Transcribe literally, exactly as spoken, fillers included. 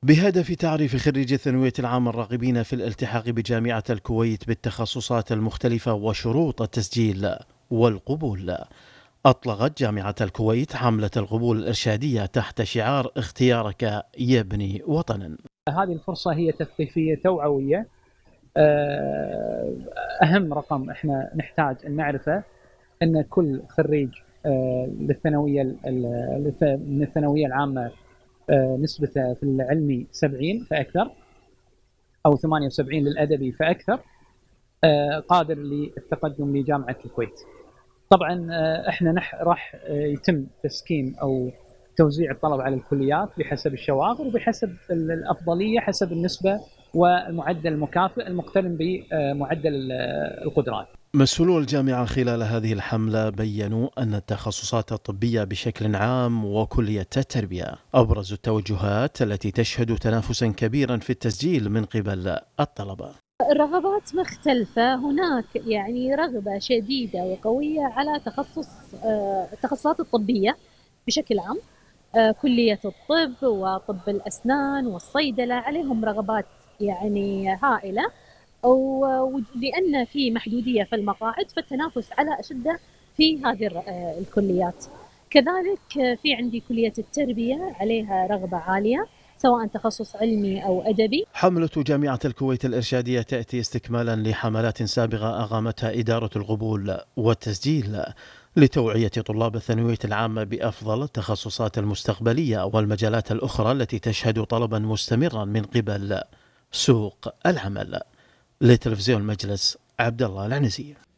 بهدف تعريف خريجي الثانوية العامة الراغبين في الالتحاق بجامعة الكويت بالتخصصات المختلفة وشروط التسجيل والقبول، أطلقت جامعة الكويت حملة القبول الإرشادية تحت شعار اختيارك يبني وطنا. هذه الفرصة هي تثقيفية توعوية. آه، أهم رقم إحنا نحتاج أن نعرفه أن كل خريج آه، للثانوية من الثانوية العامة آه، نسبته في العلمي سبعين فأكثر، أو ثمانية وسبعين للأدبي فأكثر، آه، قادر للتقدم لجامعة الكويت. طبعا آه، احنا نح راح آه، يتم تسكين او توزيع الطلب على الكليات بحسب الشواغر وبحسب الافضليه حسب النسبه والمعدل المكافئ المقترن بمعدل آه، القدرات. مسؤولو الجامعة خلال هذه الحملة بيّنوا أن التخصصات الطبية بشكل عام وكلية التربية أبرز التوجهات التي تشهد تنافسا كبيرا في التسجيل من قبل الطلبة. الرغبات مختلفة، هناك يعني رغبة شديدة وقوية على تخصص آه، التخصصات الطبية بشكل عام. آه، كلية الطب وطب الأسنان والصيدلة عليهم رغبات يعني هائلة، ولأن في محدودية في المقاعد فالتنافس على أشده في هذه الر- آه، الكليات. كذلك آه، في عندي كلية التربية عليها رغبة عالية سواء تخصص علمي أو أدبي. حملة جامعة الكويت الإرشادية تأتي استكمالا لحملات سابقة أقامتها إدارة القبول والتسجيل لتوعية طلاب الثانوية العامة بأفضل التخصصات المستقبلية والمجالات الأخرى التي تشهد طلبا مستمرا من قبل سوق العمل. لتلفزيون المجلس، عبد الله العنزي.